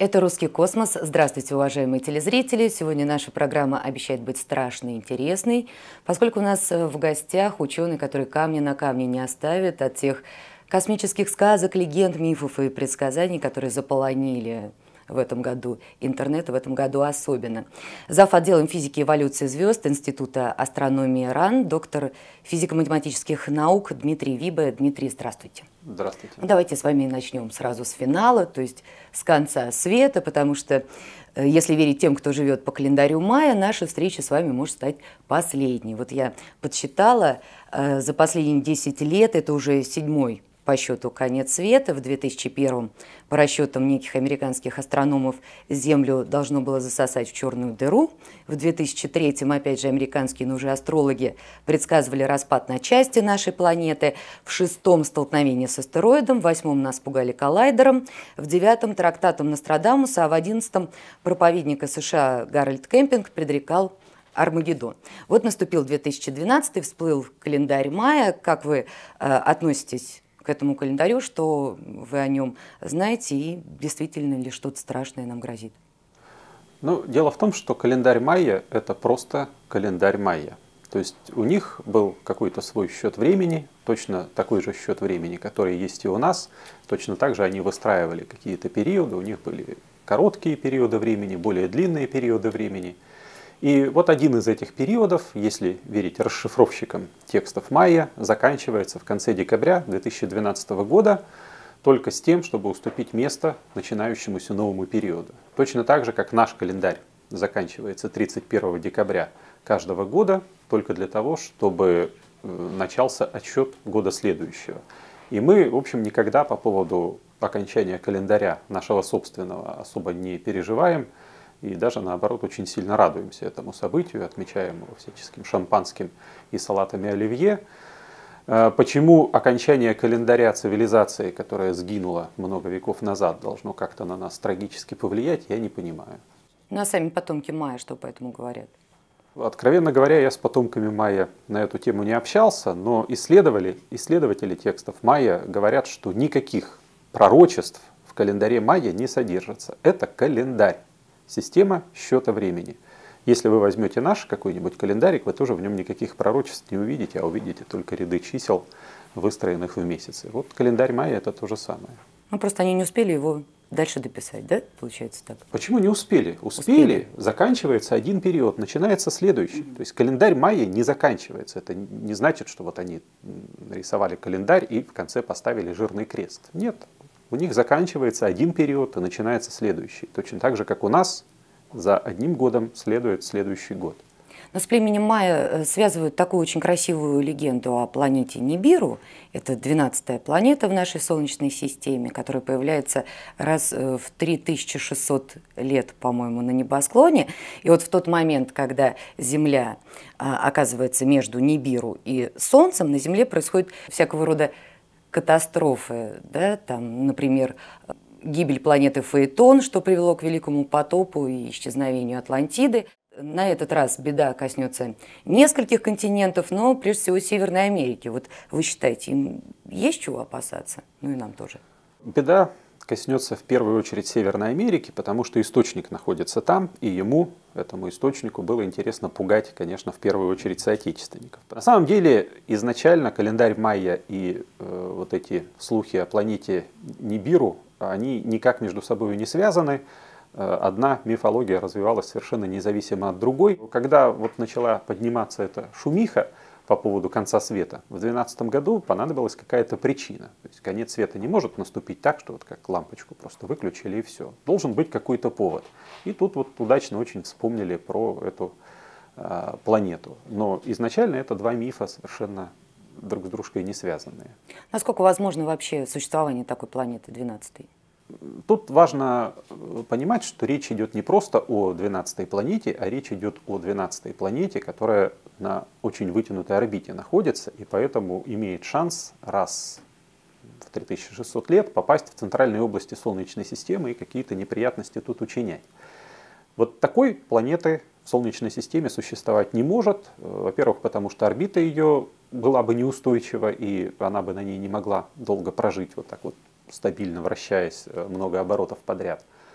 Это «Русский космос». Здравствуйте, уважаемые телезрители. Сегодня наша программа обещает быть страшной и интересной, поскольку у нас в гостях ученый, который камня на камне не оставит от тех космических сказок, легенд, мифов и предсказаний, которые заполонили в этом году интернет, в этом году особенно. Зав. Отделом физики и эволюции звезд Института астрономии РАН, доктор физико-математических наук Дмитрий Виба. Дмитрий, здравствуйте. Здравствуйте. Давайте с вами начнем сразу с финала, то есть с конца света, потому что, если верить тем, кто живет по календарю мая, наша встреча с вами может стать последней. Вот я подсчитала, за последние 10 лет это уже 7-й по счету конец света. В 2001 по расчетам неких американских астрономов Землю должно было засосать в черную дыру. В 2003 опять же американские, но уже астрологи предсказывали распад на части нашей планеты. В 6-м столкновение с астероидом, в 8-м нас пугали коллайдером, в 9-м трактатом Нострадамуса, а в 11-м проповедника США Гарольд Кемпинг предрекал Армагеддон. Вот наступил 2012, всплыл календарь мая. Как вы относитесь к этому календарю, что вы о нем знаете и действительно ли что-то страшное нам грозит? Ну, дело в том, что календарь майя – это просто календарь майя. То есть у них был какой-то свой счет времени, точно такой же счет времени, который есть и у нас. Точно так же они выстраивали какие-то периоды, у них были короткие периоды времени, более длинные периоды времени. И вот один из этих периодов, если верить расшифровщикам текстов майя, заканчивается в конце декабря 2012 года только с тем, чтобы уступить место начинающемуся новому периоду. Точно так же, как наш календарь заканчивается 31 декабря каждого года, только для того, чтобы начался отсчет года следующего. И мы, в общем, никогда по поводу окончания календаря нашего собственного особо не переживаем. И даже наоборот очень сильно радуемся этому событию, отмечаем его всяческим шампанским и салатами оливье. Почему окончание календаря цивилизации, которая сгинула много веков назад, должно как-то на нас трагически повлиять, я не понимаю. Ну а сами потомки майя что по этому говорят? Откровенно говоря, я с потомками майя на эту тему не общался, но исследователи текстов майя говорят, что никаких пророчеств в календаре майя не содержится. Это календарь. Система счета времени. Если вы возьмете наш какой-нибудь календарик, вы тоже в нем никаких пророчеств не увидите, а увидите только ряды чисел, выстроенных в месяцы. Вот календарь майя это то же самое. Ну просто они не успели его дальше дописать, да? Получается так. Почему не успели? Успели. Заканчивается один период, начинается следующий. То есть календарь майя не заканчивается. Это не значит, что вот они нарисовали календарь и в конце поставили жирный крест. Нет. У них заканчивается один период и начинается следующий. Точно так же, как у нас, за одним годом следует следующий год. Но с племенем майя связывают такую очень красивую легенду о планете Нибиру. Это 12-я планета в нашей Солнечной системе, которая появляется раз в 3600 лет, по-моему, на небосклоне. И вот в тот момент, когда Земля оказывается между Нибиру и Солнцем, на Земле происходит всякого рода катастрофы, да, там, например, гибель планеты Фаэтон, что привело к великому потопу и исчезновению Атлантиды. На этот раз беда коснется нескольких континентов, но прежде всего Северной Америки. Вот вы считаете, им есть чего опасаться? Ну и нам тоже. Беда коснется в первую очередь Северной Америки, потому что источник находится там, и ему, этому источнику, было интересно пугать, конечно, в первую очередь соотечественников. На самом деле, изначально календарь майя и вот эти слухи о планете Нибиру, они никак между собой не связаны. Одна мифология развивалась совершенно независимо от другой. Когда вот начала подниматься эта шумиха по поводу конца света, в 2012 году понадобилась какая-то причина. То есть конец света не может наступить так, что вот как лампочку просто выключили и все. Должен быть какой-то повод. И тут вот удачно очень вспомнили про эту планету. Но изначально это два мифа совершенно друг с дружкой не связанные. Насколько возможно вообще существование такой планеты 12-й? Тут важно понимать, что речь идет не просто о 12-й планете, а речь идет о 12-й планете, которая на очень вытянутой орбите находится, и поэтому имеет шанс раз в 3600 лет попасть в центральные области Солнечной системы и какие-то неприятности тут учинять. Вот такой планеты в Солнечной системе существовать не может. Во-первых, потому что орбита ее была бы неустойчива, и она бы на ней не могла долго прожить, вот так вот стабильно вращаясь много оборотов подряд.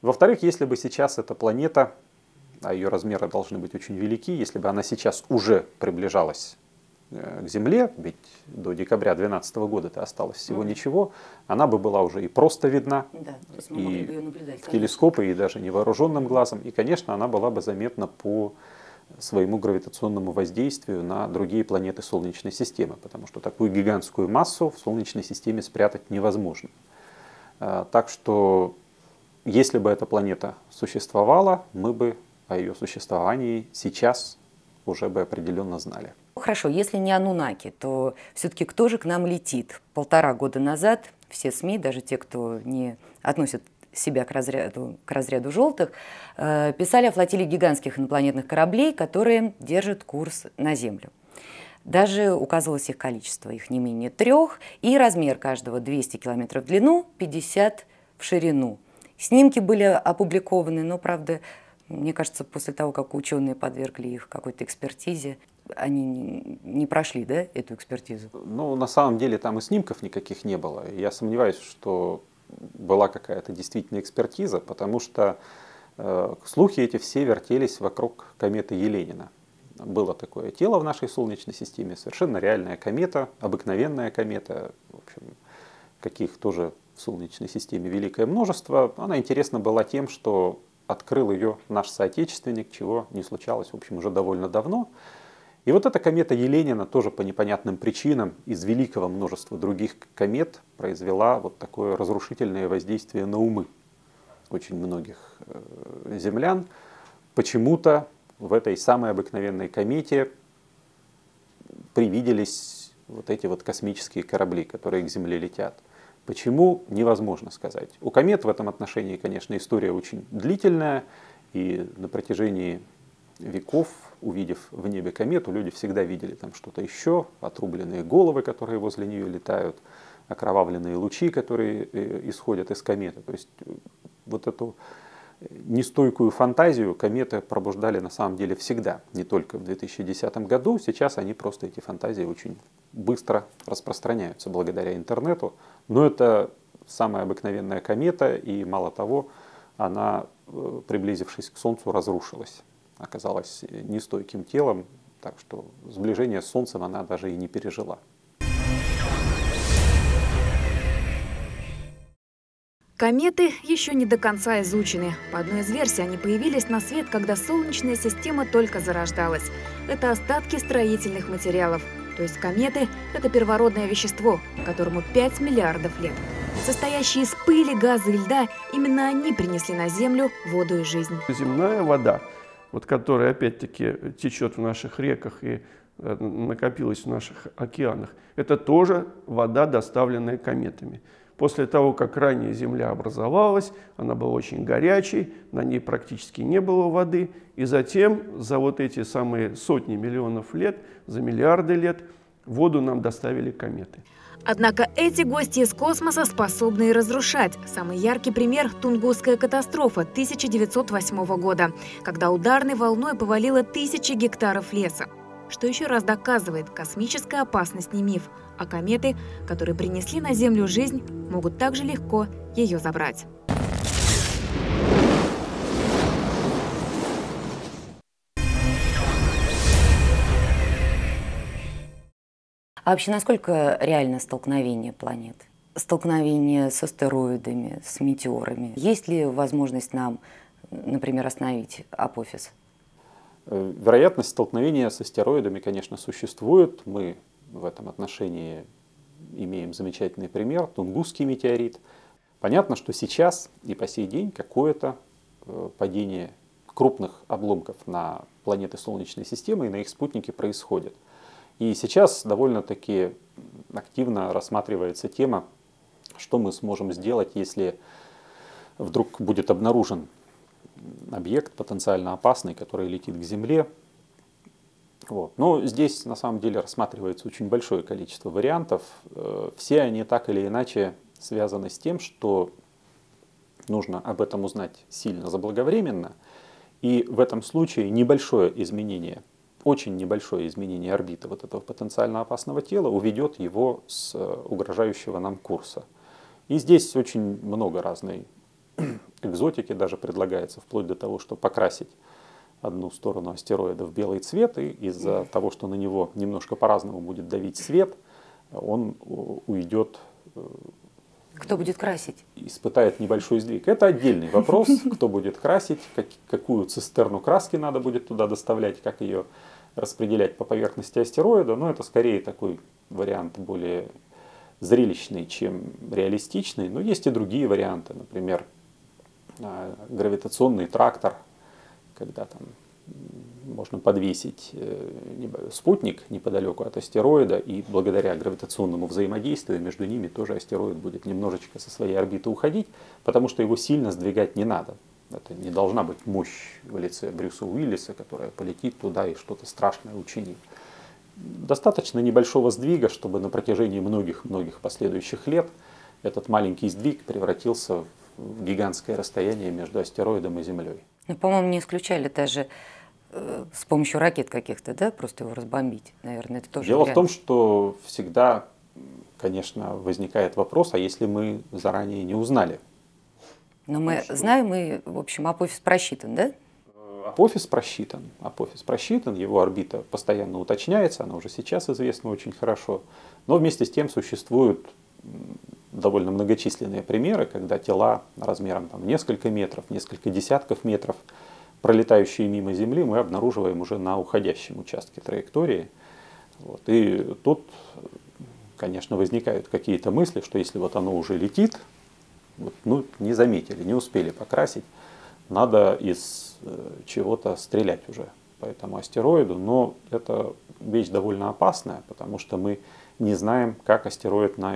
Во-вторых, если бы сейчас эта планета, а ее размеры должны быть очень велики, если бы она сейчас уже приближалась к Земле, ведь до декабря 2012 года-то осталось всего ничего, она бы была уже и просто видна, Да, то есть мы и могли бы ее наблюдать, в телескопы, и даже невооруженным глазом. И, конечно, она была бы заметна по своему гравитационному воздействию на другие планеты Солнечной системы, потому что такую гигантскую массу в Солнечной системе спрятать невозможно. Так что, если бы эта планета существовала, мы бы о ее существовании сейчас уже бы определенно знали. Хорошо, если не Анунаки, то все-таки кто же к нам летит? 1,5 года назад все СМИ, даже те, кто не относит себя к разряду желтых, писали о флотилии гигантских инопланетных кораблей, которые держат курс на Землю. Даже указывалось их количество, их не менее 3, и размер каждого 200 километров в длину, 50 в ширину. Снимки были опубликованы, но, правда, мне кажется, после того, как ученые подвергли их какой-то экспертизе, они не прошли, да, эту экспертизу? Ну, на самом деле там и снимков никаких не было. Я сомневаюсь, что была какая-то действительно экспертиза, потому что слухи эти все вертелись вокруг кометы Еленина. Было такое тело в нашей Солнечной системе, совершенно реальная комета, обыкновенная комета, в общем, каких тоже в Солнечной системе великое множество. Она интересна была тем, что открыл ее наш соотечественник, чего не случалось, в общем, уже довольно давно. И вот эта комета Еленина тоже по непонятным причинам из великого множества других комет произвела вот такое разрушительное воздействие на умы очень многих землян. Почему-то в этой самой обыкновенной комете привиделись вот эти вот космические корабли, которые к Земле летят. Почему, невозможно сказать. У комет в этом отношении, конечно, история очень длительная, и на протяжении веков, увидев в небе комету, люди всегда видели там что-то еще, отрубленные головы, которые возле нее летают, окровавленные лучи, которые исходят из кометы. То есть вот эту нестойкую фантазию кометы пробуждали на самом деле всегда, не только в 2010 году. Сейчас они просто, эти фантазии, очень быстро распространяются благодаря интернету. Но это самая обыкновенная комета, и мало того, она, приблизившись к Солнцу, разрушилась. Оказалась нестойким телом, так что сближение с Солнцем она даже и не пережила. Кометы еще не до конца изучены. По одной из версий, они появились на свет, когда Солнечная система только зарождалась. Это остатки строительных материалов. То есть кометы – это первородное вещество, которому 5 миллиардов лет. Состоящие из пыли, газа и льда, именно они принесли на Землю воду и жизнь. Земная вода, вот, которая опять-таки течет в наших реках и накопилась в наших океанах, это тоже вода, доставленная кометами. После того, как ранее Земля образовалась, она была очень горячей, на ней практически не было воды. И затем за вот эти самые сотни миллионов лет, за миллиарды лет, воду нам доставили кометы. Однако эти гости из космоса способны и разрушать. Самый яркий пример – Тунгусская катастрофа 1908 года, когда ударной волной повалило тысячи гектаров леса. Что еще раз доказывает, космическая опасность не миф, а кометы, которые принесли на Землю жизнь, могут также легко ее забрать. А вообще, насколько реально столкновение планет? Столкновение с астероидами, с метеорами? Есть ли возможность нам, например, остановить Апофис? Вероятность столкновения с астероидами, конечно, существует. Мы в этом отношении имеем замечательный пример – Тунгусский метеорит. Понятно, что сейчас и по сей день какое-то падение крупных обломков на планеты Солнечной системы и на их спутники происходит. И сейчас довольно-таки активно рассматривается тема, что мы сможем сделать, если вдруг будет обнаружен объект потенциально опасный, который летит к Земле. Вот. Но здесь на самом деле рассматривается очень большое количество вариантов. Все они так или иначе связаны с тем, что нужно об этом узнать сильно заблаговременно. И в этом случае небольшое изменение, очень небольшое изменение орбиты вот этого потенциально опасного тела уведет его с угрожающего нам курса. И здесь очень много разной экзотики даже предлагается, вплоть до того, что покрасить одну сторону астероида в белый цвет, и из-за того, что на него немножко по-разному будет давить свет, он уйдет. Кто будет красить? Испытает небольшой сдвиг. Это отдельный вопрос, кто будет красить, какую цистерну краски надо будет туда доставлять, как ее распределять по поверхности астероида. Но это скорее такой вариант более зрелищный, чем реалистичный. Но есть и другие варианты, например, гравитационный трактор, когда там можно подвесить спутник неподалеку от астероида, и благодаря гравитационному взаимодействию между ними тоже астероид будет немножечко со своей орбиты уходить, потому что его сильно сдвигать не надо. Это не должна быть мощь в лице Брюса Уиллиса, которая полетит туда и что-то страшное учинит. Достаточно небольшого сдвига, чтобы на протяжении многих-многих последующих лет этот маленький сдвиг превратился в гигантское расстояние между астероидом и Землей. Ну, по-моему, не исключали даже с помощью ракет каких-то, да, просто его разбомбить, наверное, это тоже Дело вариант. в том, что всегда, конечно, возникает вопрос, а если мы заранее не узнали? Но мы знаем, и, в общем, апофиз просчитан, да? Апофиз просчитан, его орбита постоянно уточняется, она уже сейчас известна очень хорошо, но вместе с тем существуют довольно многочисленные примеры, когда тела размером там, несколько метров, несколько десятков метров, пролетающие мимо Земли, мы обнаруживаем уже на уходящем участке траектории. Вот. И тут, конечно, возникают какие-то мысли, что если вот оно уже летит, вот, ну, не заметили, не успели покрасить, надо из чего-то стрелять уже по этому астероиду. Но это вещь довольно опасная, потому что мы не знаем, как астероид на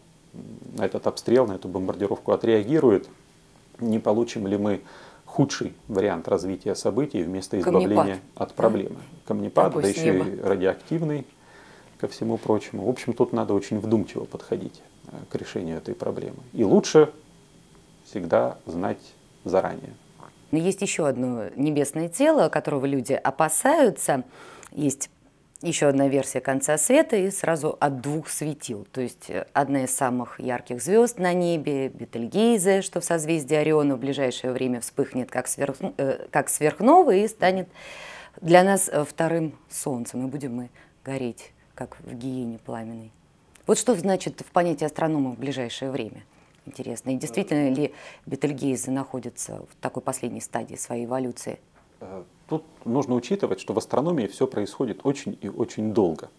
этот обстрел, на эту бомбардировку отреагирует. Не получим ли мы худший вариант развития событий вместо избавления от проблемы. Камнепад, да еще и радиоактивный, ко всему прочему. В общем, тут надо очень вдумчиво подходить к решению этой проблемы. И лучше всегда знать заранее. Но есть еще одно небесное тело, которого люди опасаются. Есть еще одна версия конца света и сразу от двух светил. То есть одна из самых ярких звезд на небе, Бетельгейзе, что в созвездии Ориона в ближайшее время вспыхнет как сверхновая и станет для нас вторым солнцем. И будем мы гореть, как в гиене пламенной. Вот что значит в понятии астронома в ближайшее время? Интересно. И действительно ли Бетельгейзе находится в такой последней стадии своей эволюции? Тут нужно учитывать, что в астрономии все происходит очень и очень долго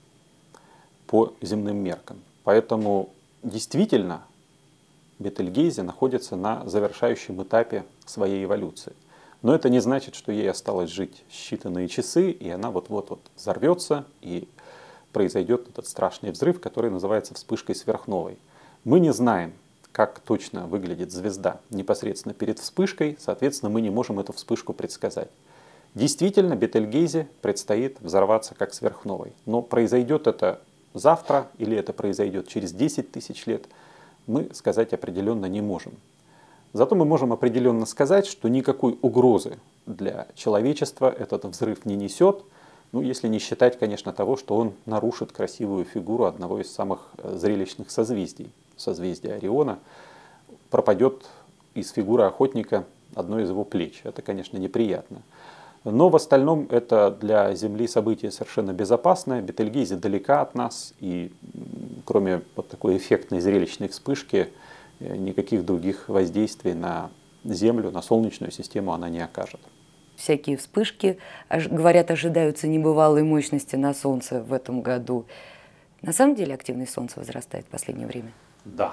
по земным меркам. Поэтому действительно Бетельгейзе находится на завершающем этапе своей эволюции. Но это не значит, что ей осталось жить считанные часы, и она вот-вот взорвется, и произойдет этот страшный взрыв, который называется вспышкой сверхновой. Мы не знаем, как точно выглядит звезда непосредственно перед вспышкой, соответственно, мы не можем эту вспышку предсказать. Действительно, Бетельгейзе предстоит взорваться как сверхновой. Но произойдет это завтра или это произойдет через 10 тысяч лет, мы сказать определенно не можем. Зато мы можем определенно сказать, что никакой угрозы для человечества этот взрыв не несет, ну, если не считать, конечно, того, что он нарушит красивую фигуру одного из самых зрелищных созвездий, созвездия Ориона, пропадет из фигуры охотника одно из его плеч. Это, конечно, неприятно. Но в остальном это для Земли событие совершенно безопасное. Бетельгейзе далека от нас, и кроме вот такой эффектной зрелищной вспышки, никаких других воздействий на Землю, на Солнечную систему она не окажет. Всякие вспышки, говорят, ожидаются небывалой мощности на Солнце в этом году. На самом деле активность Солнца возрастает в последнее время? Да.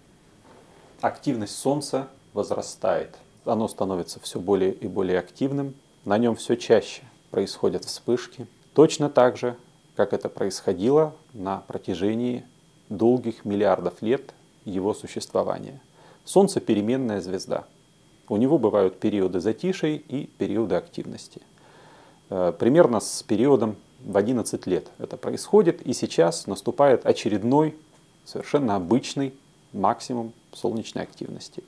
Активность Солнца возрастает. Оно становится все более и более активным. На нем все чаще происходят вспышки. Точно так же, как это происходило на протяжении долгих миллиардов лет его существования. Солнце – переменная звезда. У него бывают периоды затишей и периоды активности. Примерно с периодом в 11 лет это происходит, и сейчас наступает очередной, совершенно обычный максимум солнечной активности.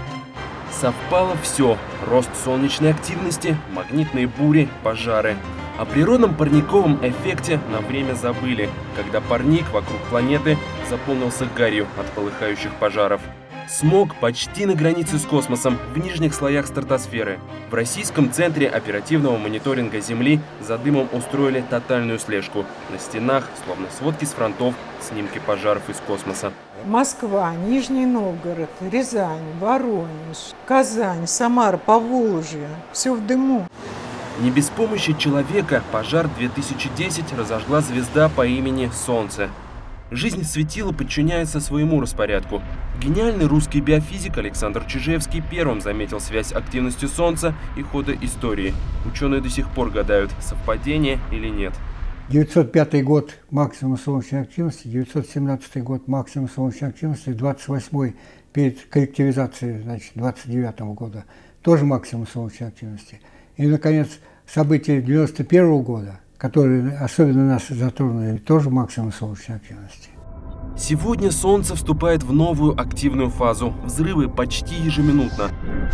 Совпало все: рост солнечной активности, магнитные бури, пожары. О природном парниковом эффекте на время забыли, когда парник вокруг планеты заполнился гарью от полыхающих пожаров. Смог почти на границе с космосом, в нижних слоях стратосферы. В Российском центре оперативного мониторинга Земли за дымом устроили тотальную слежку. На стенах, словно сводки с фронтов, снимки пожаров из космоса. Москва, Нижний Новгород, Рязань, Воронеж, Казань, Самара, Поволжье. Все в дыму. Не без помощи человека пожар 2010 разожгла звезда по имени Солнце. Жизнь светила подчиняется своему распорядку. Гениальный русский биофизик Александр Чижевский первым заметил связь активности Солнца и хода истории. Ученые до сих пор гадают, совпадение или нет. 905 год максимум солнечной активности, 917 год максимум солнечной активности, 28 перед коллективизацией, значит, 29 года тоже максимум солнечной активности. И, наконец, события 91 года, которые особенно нас затронули, тоже максимум солнечной активности. Сегодня Солнце вступает в новую активную фазу. Взрывы почти ежеминутно.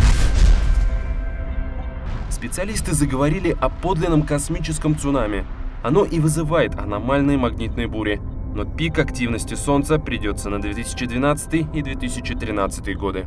Специалисты заговорили о подлинном космическом цунами. Оно и вызывает аномальные магнитные бури. Но пик активности Солнца придется на 2012 и 2013 годы.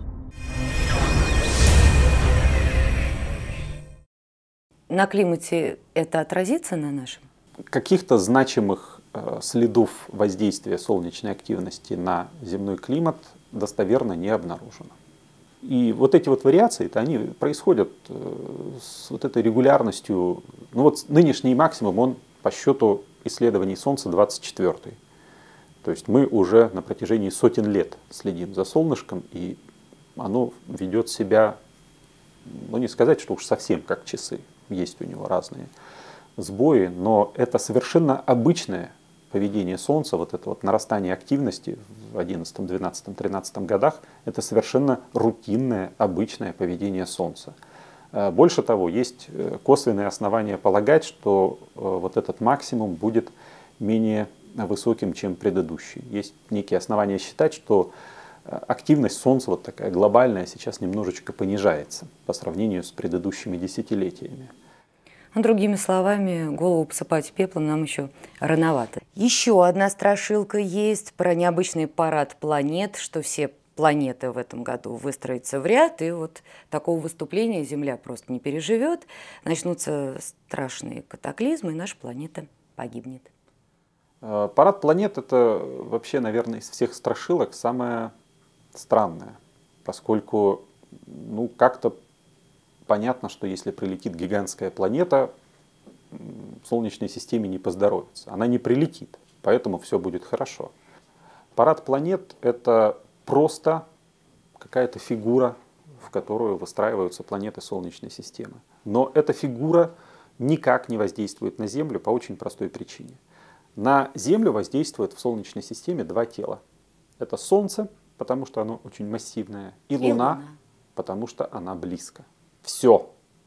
На климате это отразится на нашем? Каких-то значимых следов воздействия солнечной активности на земной климат достоверно не обнаружено. И вот эти вот вариации, они происходят с вот этой регулярностью. Ну вот нынешний максимум, он по счету исследований Солнца 24-й. То есть мы уже на протяжении сотен лет следим за солнышком, и оно ведет себя, ну не сказать, что уж совсем как часы. Есть у него разные сбои, но это совершенно обычное поведение Солнца, вот это вот нарастание активности в 11, 12, 13 годах, это совершенно рутинное, обычное поведение Солнца. Больше того, есть косвенные основания полагать, что вот этот максимум будет менее высоким, чем предыдущий. Есть некие основания считать, что активность Солнца, вот такая глобальная, сейчас немножечко понижается по сравнению с предыдущими десятилетиями. Другими словами, голову посыпать пеплом нам еще рановато. Еще одна страшилка есть про необычный парад планет, что все планеты в этом году выстроятся в ряд, и вот такого выступления Земля просто не переживет. Начнутся страшные катаклизмы, и наша планета погибнет. Парад планет – это вообще, наверное, из всех страшилок самое странное, поскольку, ну, как-то понятно, что если прилетит гигантская планета, в Солнечной системе не поздоровится. Она не прилетит, поэтому все будет хорошо. Парад планет – это просто какая-то фигура, в которую выстраиваются планеты Солнечной системы. Но эта фигура никак не воздействует на Землю по очень простой причине. На Землю воздействует в Солнечной системе два тела. Это Солнце, потому что оно очень массивное, и Луна, потому что она близко. Все.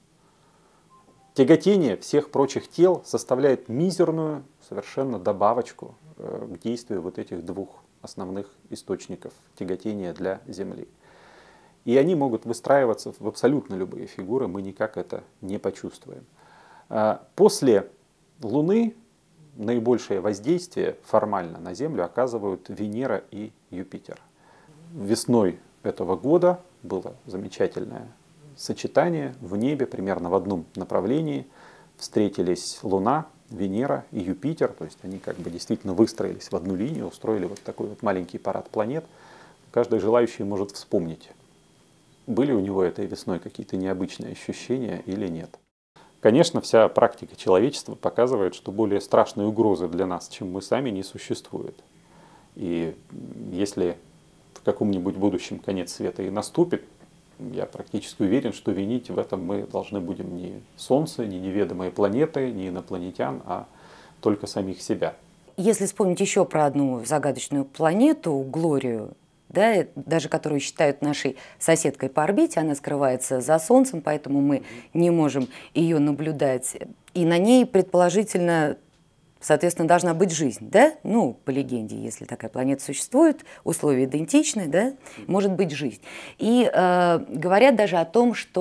Тяготение всех прочих тел составляет мизерную совершенно добавочку к действию вот этих двух основных источников тяготения для Земли. И они могут выстраиваться в абсолютно любые фигуры, мы никак это не почувствуем. После Луны наибольшее воздействие формально на Землю оказывают Венера и Юпитер. Весной этого года было замечательное сочетание в небе, примерно в одном направлении. Встретились Луна, Венера и Юпитер, то есть они как бы действительно выстроились в одну линию, устроили вот такой вот маленький парад планет. Каждый желающий может вспомнить, были у него этой весной какие-то необычные ощущения или нет. Конечно, вся практика человечества показывает, что более страшной угрозы для нас, чем мы сами, не существует. И если в каком-нибудь будущем конец света и наступит, я практически уверен, что винить в этом мы должны будем не Солнце, не неведомые планеты, не инопланетян, а только самих себя. Если вспомнить еще про одну загадочную планету, Глорию, да, даже которую считают нашей соседкой по орбите, она скрывается за Солнцем, поэтому мы не можем ее наблюдать. И на ней, предположительно, соответственно, должна быть жизнь, да? Ну, по легенде, если такая планета существует, условия идентичны, да? Может быть жизнь. И говорят даже о том, что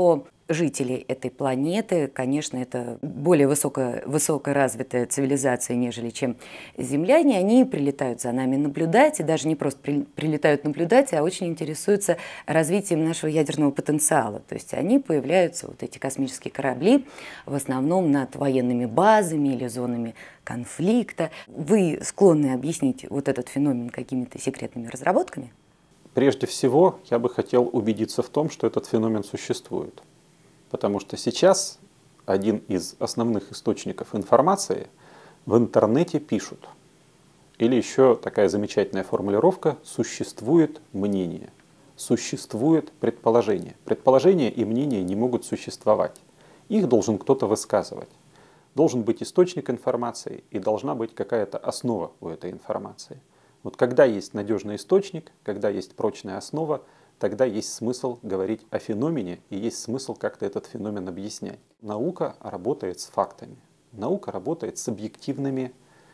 жителей этой планеты. Конечно, это более высокоразвитая цивилизация, нежели чем земляне. Они прилетают за нами наблюдать, и даже не просто прилетают наблюдать, а очень интересуются развитием нашего ядерного потенциала. То есть они появляются, вот эти космические корабли, в основном над военными базами или зонами конфликта. Вы склонны объяснить вот этот феномен какими-то секретными разработками? Прежде всего, я бы хотел убедиться в том, что этот феномен существует. Потому что сейчас один из основных источников информации в интернете пишут. Или еще такая замечательная формулировка: существует мнение, существует предположение. Предположения и мнения не могут существовать. Их должен кто-то высказывать. Должен быть источник информации и должна быть какая-то основа у этой информации. Вот когда есть надежный источник, когда есть прочная основа, тогда есть смысл говорить о феномене и есть смысл как-то этот феномен объяснять. Наука работает с фактами. Наука работает с объективными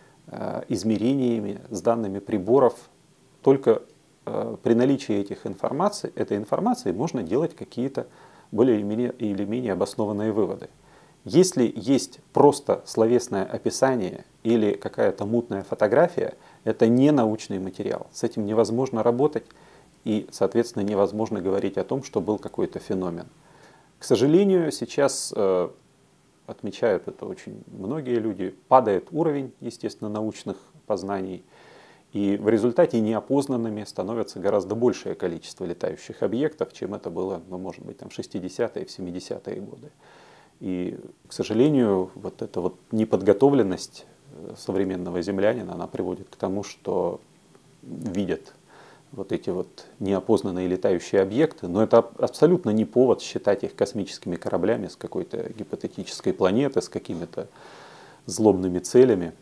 измерениями, с данными приборов. Только при наличии этой информации можно делать какие-то более или менее обоснованные выводы. Если есть просто словесное описание или какая-то мутная фотография, это не научный материал. С этим невозможно работать и, соответственно, невозможно говорить о том, что был какой-то феномен. К сожалению, сейчас отмечают это очень многие люди, падает уровень, естественно, научных познаний, и в результате неопознанными становится гораздо большее количество летающих объектов, чем это было, ну, может быть, там, в 60-е, в 70-е годы. И, к сожалению, вот эта вот неподготовленность современного землянина, она приводит к тому, что видят вот эти вот неопознанные летающие объекты, но это абсолютно не повод считать их космическими кораблями с какой-то гипотетической планеты, с какими-то злобными целями.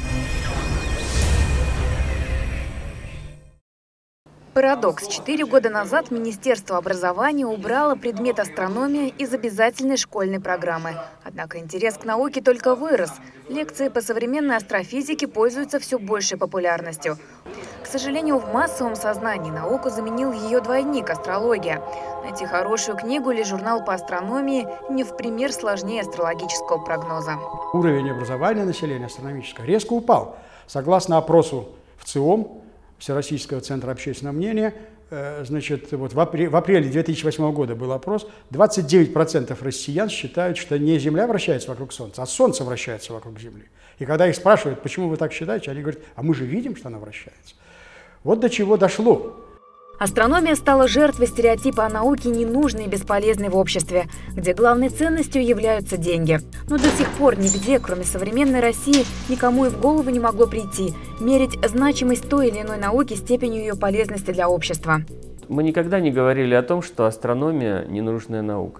Парадокс. 4 года назад Министерство образования убрало предмет астрономия из обязательной школьной программы. Однако интерес к науке только вырос. Лекции по современной астрофизике пользуются все большей популярностью. К сожалению, в массовом сознании науку заменил ее двойник – астрология. Найти хорошую книгу или журнал по астрономии не в пример сложнее астрологического прогноза. Уровень образования населения астрономического резко упал. Согласно опросу в ЦИОМ, Всероссийского центра общественного мнения, значит, вот в апреле 2008 года был опрос, 29% россиян считают, что не Земля вращается вокруг Солнца, а Солнце вращается вокруг Земли. И когда их спрашивают, почему вы так считаете, они говорят, а мы же видим, что она вращается. Вот до чего дошло. Астрономия стала жертвой стереотипа о науке, ненужной и бесполезной в обществе, где главной ценностью являются деньги. Но до сих пор нигде, кроме современной России, никому и в голову не могло прийти мерить значимость той или иной науки степенью ее полезности для общества. Мы никогда не говорили о том, что астрономия – ненужная наука.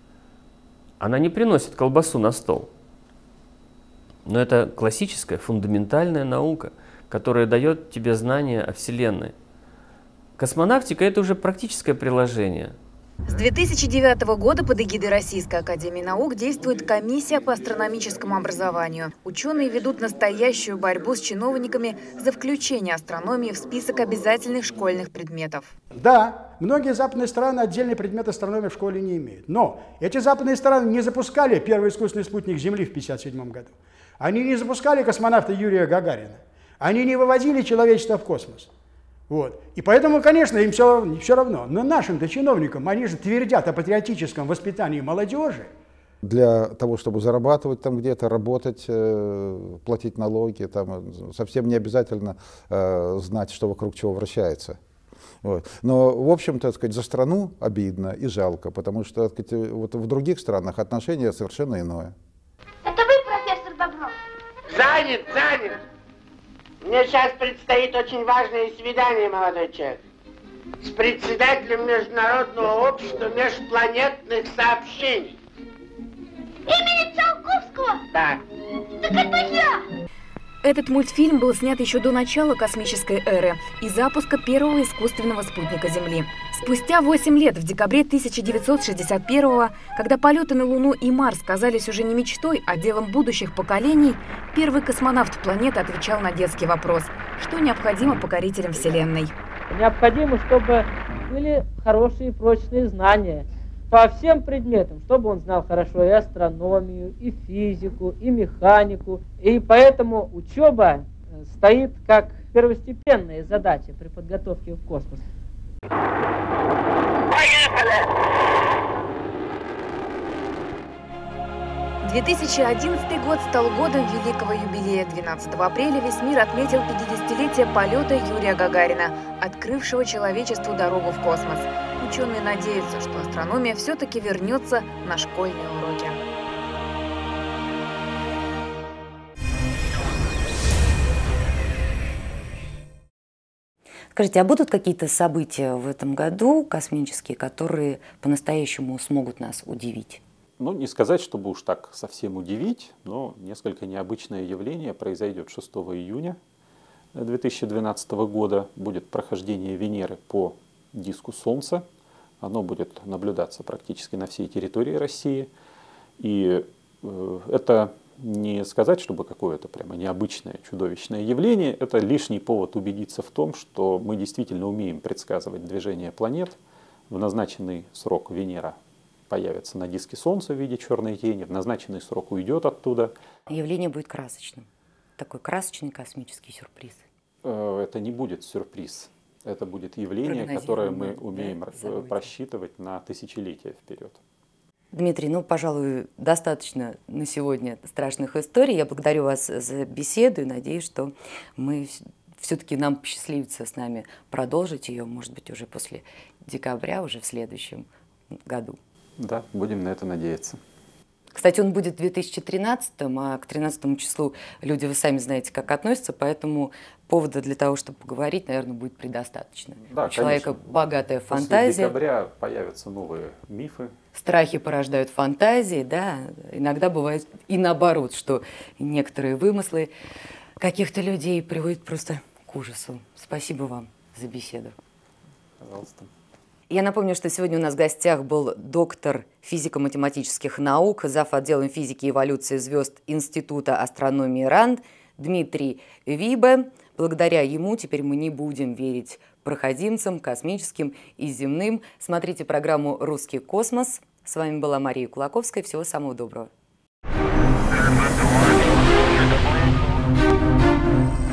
Она не приносит колбасу на стол. Но это классическая, фундаментальная наука, которая дает тебе знания о Вселенной. Космонавтика – это уже практическое приложение. С 2009 года под эгидой Российской академии наук действует комиссия по астрономическому образованию. Ученые ведут настоящую борьбу с чиновниками за включение астрономии в список обязательных школьных предметов. Да, многие западные страны отдельный предмет астрономии в школе не имеют. Но эти западные страны не запускали первый искусственный спутник Земли в 1957 году. Они не запускали космонавта Юрия Гагарина. Они не выводили человечество в космос. Вот. И поэтому, конечно, им все равно. Но нашим-то чиновникам, они же твердят о патриотическом воспитании молодежи. Для того, чтобы зарабатывать там где-то, работать, платить налоги, там, совсем не обязательно знать, что вокруг чего вращается. Вот. Но, в общем-то, за страну обидно и жалко, потому что вот в других странах отношение совершенно иное. Это вы, профессор Бобров? Занят! Мне сейчас предстоит очень важное свидание, молодой человек, с председателем Международного общества межпланетных сообщений. Имени Циолковского? Да. Так это я! Этот мультфильм был снят еще до начала космической эры и запуска первого искусственного спутника Земли. Спустя 8 лет, в декабре 1961-го, когда полеты на Луну и Марс казались уже не мечтой, а делом будущих поколений, первый космонавт планеты отвечал на детский вопрос: что необходимо покорителям Вселенной? Необходимо, чтобы были хорошие прочные знания, по всем предметам, чтобы он знал хорошо и астрономию, и физику, и механику. И поэтому учеба стоит как первостепенная задача при подготовке в космос. 2011 год стал годом великого юбилея. 12 апреля весь мир отметил 50-летие полета Юрия Гагарина, открывшего человечеству дорогу в космос. Ученые надеются, что астрономия все-таки вернется на школьные уроки. Скажите, а будут какие-то события в этом году космические, которые по-настоящему смогут нас удивить? Ну, не сказать, чтобы уж так совсем удивить, но несколько необычное явление произойдет 6 июня 2012 года. Будет прохождение Венеры по диску Солнца. Оно будет наблюдаться практически на всей территории России. И это не сказать, чтобы какое-то прямо необычное, чудовищное явление. Это лишний повод убедиться в том, что мы действительно умеем предсказывать движение планет. В назначенный срок Венера появится на диске Солнца в виде черной тени, в назначенный срок уйдет оттуда. Явление будет красочным. Такой красочный космический сюрприз. Это не будет сюрприз. Это будет явление, которое мы умеем просчитывать на тысячелетия вперед. Дмитрий, ну, пожалуй, достаточно на сегодня страшных историй. Я благодарю вас за беседу и надеюсь, что мы все-таки нам посчастливится с нами продолжить ее, может быть, уже после декабря, уже в следующем году. Да, будем на это надеяться. Кстати, он будет в 2013, а к 13 числу люди, вы сами знаете, как относятся, поэтому повода для того, чтобы поговорить, наверное, будет предостаточно. Да, у человека конечно. Богатая После фантазия. декабря появятся новые мифы. Страхи порождают фантазии, да. Иногда бывает и наоборот, что некоторые вымыслы каких-то людей приводят просто к ужасу. Спасибо вам за беседу. Пожалуйста. Я напомню, что сегодня у нас в гостях был доктор физико-математических наук, зав. Отделом физики и эволюции звезд Института астрономии РАН Дмитрий Вибе. Благодаря ему теперь мы не будем верить проходимцам, космическим и земным. Смотрите программу «Русский космос». С вами была Мария Кулаковская. Всего самого доброго.